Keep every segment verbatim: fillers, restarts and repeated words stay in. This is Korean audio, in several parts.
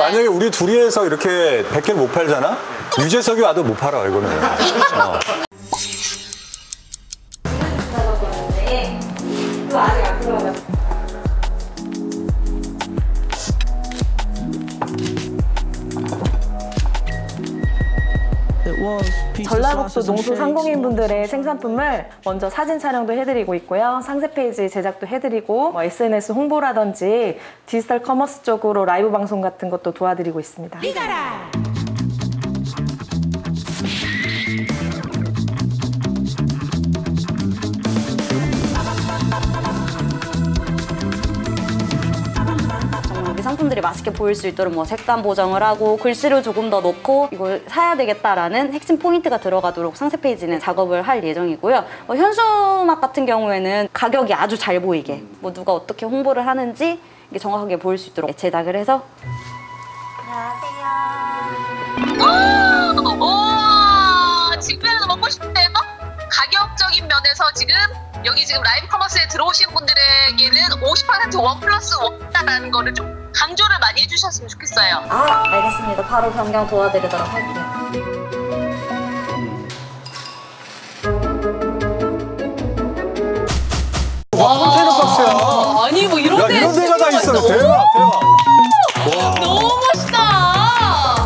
만약에 우리 둘이 해서 이렇게 백 개를 못 팔잖아? 유재석이 와도 못 팔아, 이거는. 어. 또 아직 안 들어가요. 전라북도 농수 상공인분들의 생산품을 먼저 사진 촬영도 해드리고 있고요. 상세 페이지 제작도 해드리고 뭐 에스엔에스 홍보라든지 디지털 커머스 쪽으로 라이브 방송 같은 것도 도와드리고 있습니다. 상품들이 맛있게 보일 수 있도록 뭐 색감 보정을 하고 글씨를 조금 더 넣고 이걸 사야 되겠다라는 핵심 포인트가 들어가도록 상세 페이지는 작업을 할 예정이고요. 어, 현수막 같은 경우에는 가격이 아주 잘 보이게 뭐 누가 어떻게 홍보를 하는지 이게 정확하게 보일 수 있도록 제작을 해서. 안녕하세요. 오, 지금이라도 먹고 싶대요? 가격적인 면에서 지금 여기 지금 라이브 커머스에 들어오신 분들에게는 오십 퍼센트 원 플러스 원이라는 거를 좀 강조를 많이 해주셨으면 좋겠어요. 아, 알겠습니다. 바로 변경 도와드리도록 할게요. 와, 컨테이너 박스야. 아니 뭐 이런 야, 데 이런 데가 다 있어. 대박, 대박. 와. 너무 멋있다.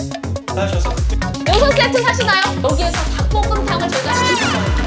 여섯 세트 사시나요? 여기에서 닭볶음탕을 저희가 시킬 거예요.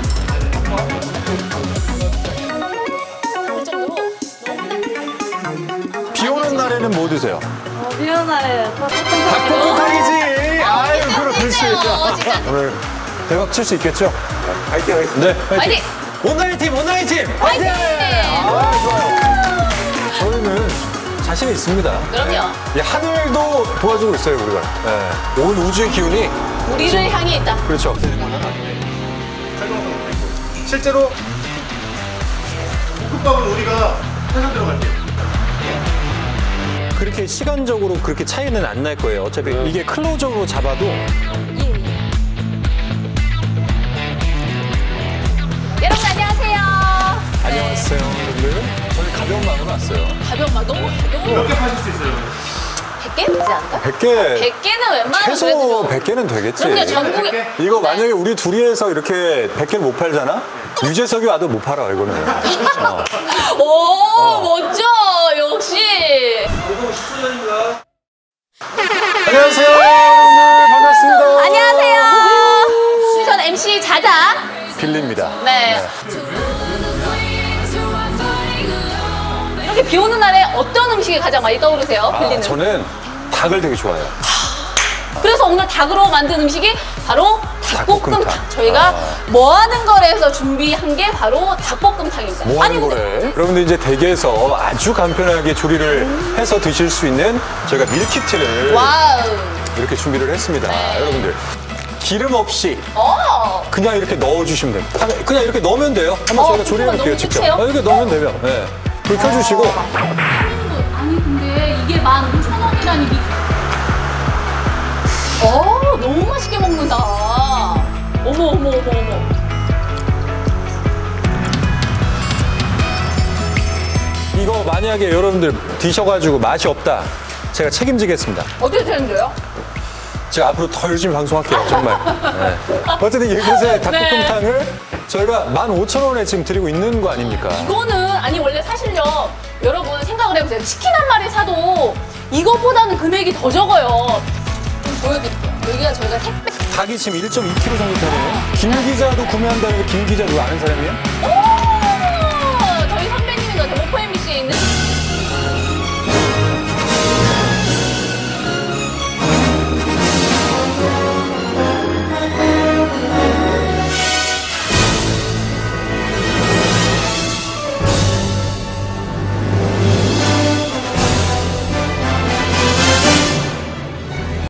비 오는 날에는 뭐 드세요? 어, 비 오는 날에 닭볶음탕이지. 아유, 그럼 글쎄. 오늘 대박 칠 수 있겠죠? 파이팅 하겠습니다. 네, 파이팅. 파이팅! 온라인 팀, 온라인 팀. 파이팅! 아, 좋아요. 저희는 자신 있습니다. 그럼요. 이 하늘도 도와주고 있어요, 우리가. 네. 온 우주의 기운이 우리를 향해 있다. 그렇죠. 실제로 볶음밥은 우리가 해서 들어갈게요. 그렇게 시간적으로 그렇게 차이는 안 날 거예요. 어차피 이게 클로저로 잡아도. 여러분 안녕하세요. 안녕하세요, 여러분들. 저희 가벼운 마음으로 왔어요. 가벼운 말 너무 가벼운. 몇 개 파실 수 있어요? 백 개 되지 않을까? 백 개. 백 개는 웬만하면 최소 그래도 백 개는 되겠지. 그럼요, 전국에. 이거 만약에 우리 둘이 해서 이렇게 백 개를 못 팔잖아? 유재석이 와도 못 팔아, 이거는. 어. 오, 어. 멋져. 역시. 안녕하세요, 여러분들. 반갑습니다. 안녕하세요. 전 엠씨 자자. 빌리입니다. 네. 이렇게 비 오는 날에 어떤 음식이 가장 많이 떠오르세요? 빌리는? 아, 저는 닭을 되게 좋아해요. 그래서 오늘 닭으로 만든 음식이 바로 닭볶음탕. 닭볶음탕. 저희가 아. 뭐 하는 거래에서 준비한 게 바로 닭볶음탕입니다. 뭐 하는 아니, 거래? 여러분들 이제 댁에서 아주 간편하게 조리를 음. 해서 드실 수 있는 저희가 밀키트를 와우. 이렇게 준비를 했습니다. 네. 여러분들 기름 없이 어. 그냥 이렇게 넣어주시면 됩니다. 그냥 이렇게 넣으면 돼요. 한번 어, 저희가 조리해 그거만 볼게요, 넣으면 직접. 끝이에요? 어, 이렇게 넣으면 되면. 네. 불 켜주시고. 아니 근데 이게 만 오천 원이라니 미... 어 너무 맛있게 먹는다. 어머 어머 어머 어머. 이거 만약에 여러분들 드셔가지고 맛이 없다, 제가 책임지겠습니다. 어떻게 되는데요? 제가 앞으로 더 열심히 방송할게요, 정말. 네. 어쨌든 이곳에 닭볶음탕을 저희가 만 오천 원에 지금 드리고 있는 거 아닙니까? 이거는 아니 원래 사실요 여러분 생각을 해보세요. 치킨 한 마리 사도 이것보다는 금액이 더 적어요. 좀 보여드릴게요. 여기가 저희가 택배. 닭이 지금 일 점 이 킬로그램 정도 되네요. 김 기자도 구매한다는 거 김 기자 누구 아는 사람이에요? 오!